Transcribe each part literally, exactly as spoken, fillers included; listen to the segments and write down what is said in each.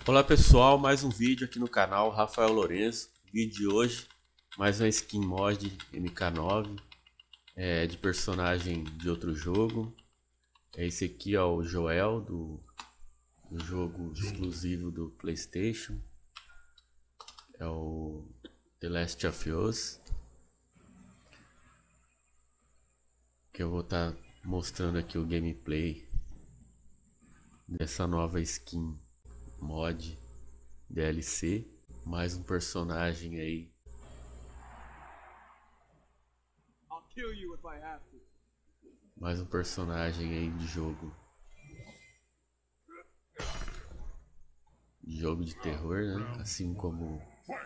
Olá pessoal, mais um vídeo aqui no canal Rafael Lourenço. Vídeo de hoje, mais uma skin mod M K nove, é, de personagem de outro jogo. É esse aqui, ó, o Joel do, do jogo exclusivo do PlayStation. É o The Last of Us, que eu vou estar tá mostrando aqui o gameplay dessa nova skin mod D L C. Mais um personagem aí. Mais um personagem aí de jogo. De jogo de terror, né? Assim como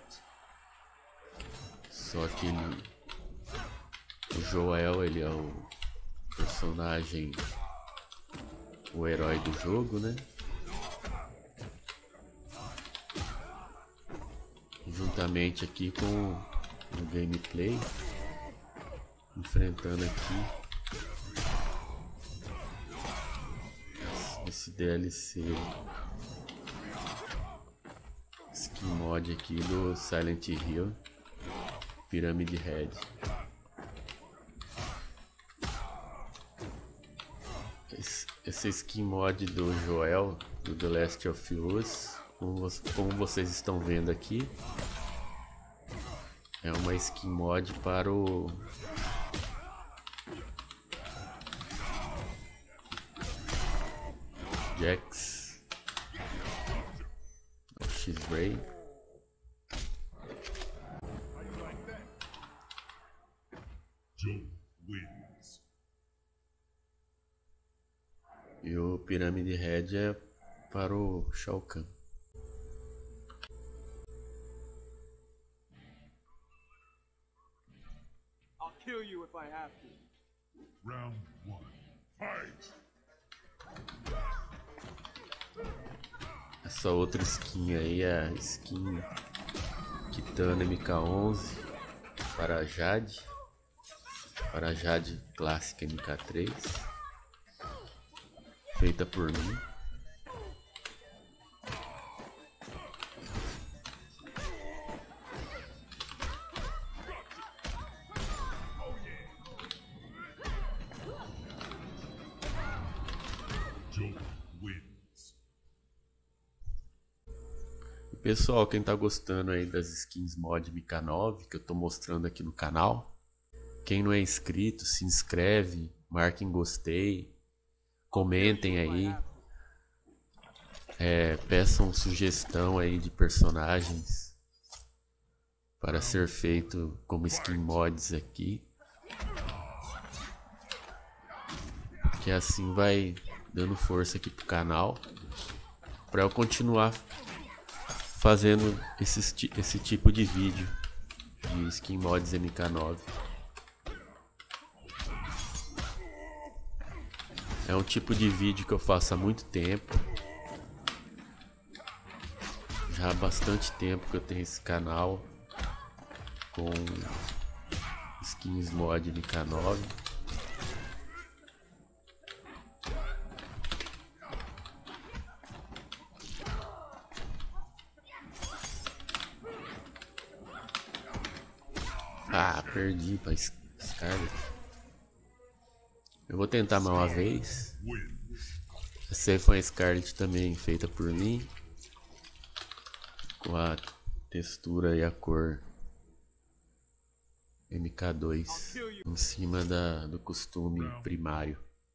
só que ele, o Joel, ele é o personagem, o herói do jogo, né? Juntamente aqui com o gameplay, enfrentando aqui esse D L C skin mod aqui do Silent Hill Pyramid Head. Esse, essa skin mod do Joel do The Last of Us, como, como vocês estão vendo aqui, é uma skin mod para o Jax X-Ray. E o Pyramid Head é para o Shao Kahn. Kill you if I have to. Round one. Fight. Essa outra skin aí é a skin Kitana M K onze para a Jade, para a Jade clássica M K três, feita por mim. Pessoal, quem tá gostando aí das skins mod M K nove que eu tô mostrando aqui no canal, quem não é inscrito, se inscreve, marquem gostei, comentem aí, é, peçam sugestão aí de personagens para ser feito como skin mods aqui, que assim vai dando força aqui pro canal para eu continuar fazendo esse, esse tipo de vídeo de skin mods M K nove. É um tipo de vídeo que eu faço há muito tempo. Já há bastante tempo que eu tenho esse canal com skins mod M K nove. Ah, perdi pra Scarlet. Eu vou tentar mais uma vez. Essa aí foi a Scarlet também, feita por mim, com a textura e a cor M K dois em cima da, do costume primário.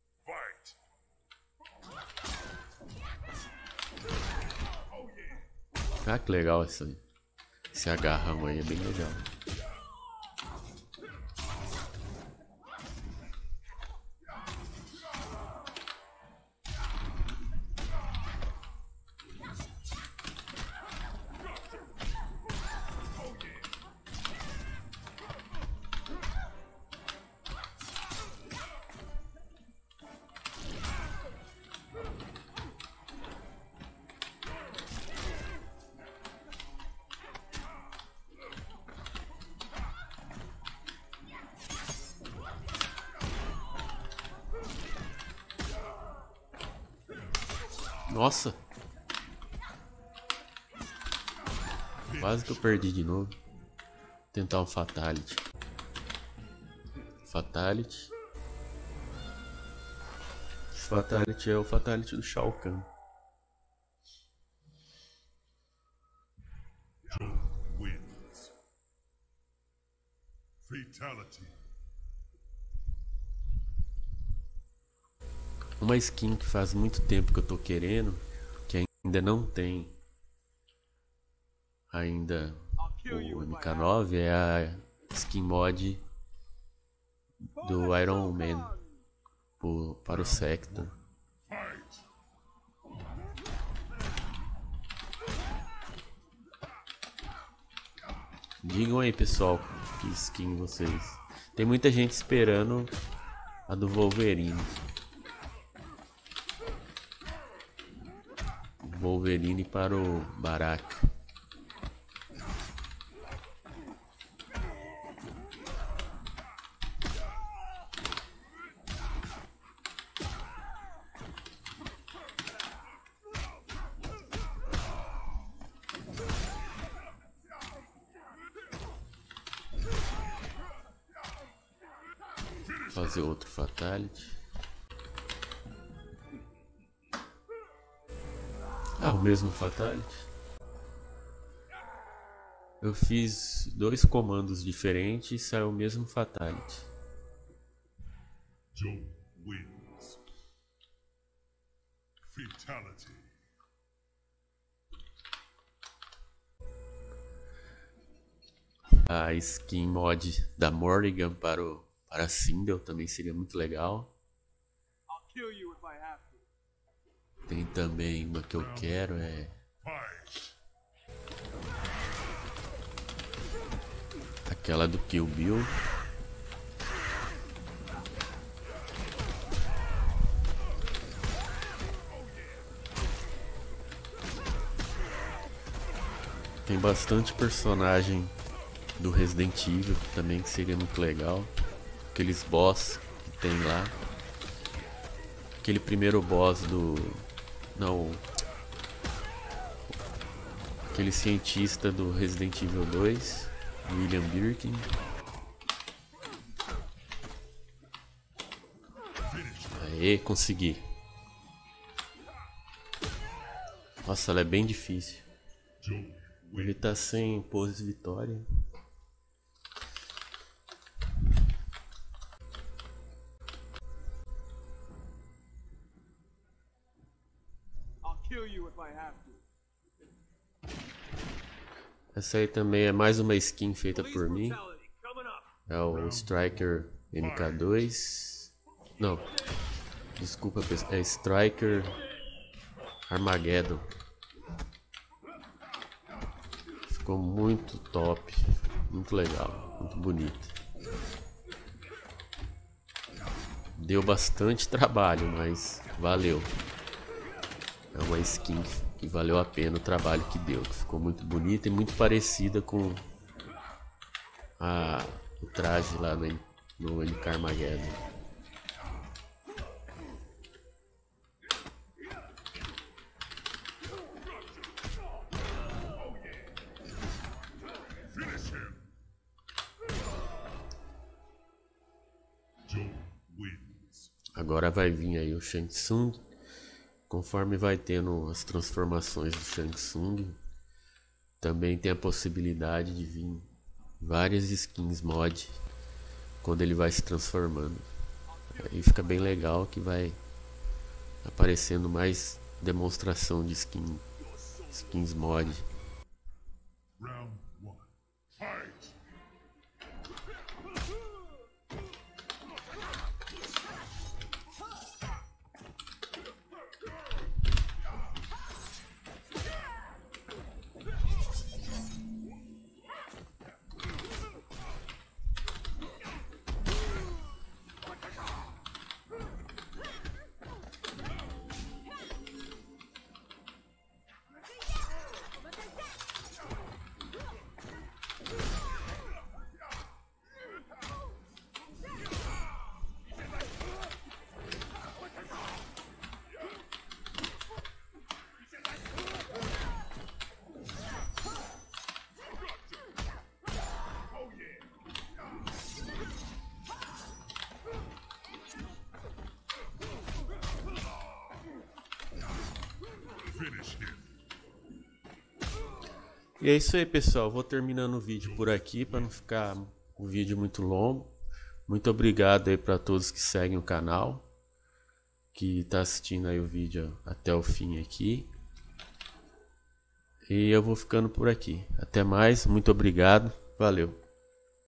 Ah, que legal essa, esse agarrão aí, é bem legal. Nossa. Quase que eu perdi de novo. Vou tentar um Fatality. Fatality. Esse Fatality é o Fatality do Shao Kahn. Joe wins. Fatality. Uma skin que faz muito tempo que eu tô querendo, que ainda não tem ainda o M K nove, é a skin mod do Iron Man pro, para o Sector. Fight. Digam aí, pessoal, que skin vocês. Tem muita gente esperando a do Wolverine. Wolverine para o Baraka. Fazer outro Fatality. Ah, o mesmo Fatality. Eu fiz dois comandos diferentes e saiu o mesmo Fatality. Joe wins. Fatality. A skin mod da Morrigan para o para a Sindel também seria muito legal. I'll kill you if I have to. Tem também uma que eu quero, é Fight. aquela do Kill Bill. Tem bastante personagem do Resident Evil também que seria muito legal. Aqueles boss que tem lá. Aquele primeiro boss do... Não... Aquele cientista do Resident Evil dois, William Birkin. Aê, consegui. Nossa, ela é bem difícil. Joe Ele tá sem pose vitória. I'll kill you if I have to. Essa aí também é mais uma skin feita Police por mim. brutality coming up. É o Striker M K dois. Não. Desculpa, pessoal. É Striker Armageddon. Ficou muito top. Muito legal. Muito bonito. Deu bastante trabalho, mas valeu. É uma skin que valeu a pena o trabalho que deu. Que ficou muito bonita e muito parecida com a, o traje lá no, no M K Armageddon. finish him. Joe wins. Agora vai vir aí o Shang Tsung. Conforme vai tendo as transformações do Shang Tsung, também tem a possibilidade de vir várias skins mod quando ele vai se transformando. Aí fica bem legal que vai aparecendo mais demonstração de skin, skins mod. Round one. Fight. E é isso aí, pessoal. Vou terminando o vídeo por aqui para não ficar o vídeo muito longo. Muito obrigado aí para todos que seguem o canal, que tá assistindo aí o vídeo até o fim aqui. E eu vou ficando por aqui. Até mais, muito obrigado, valeu.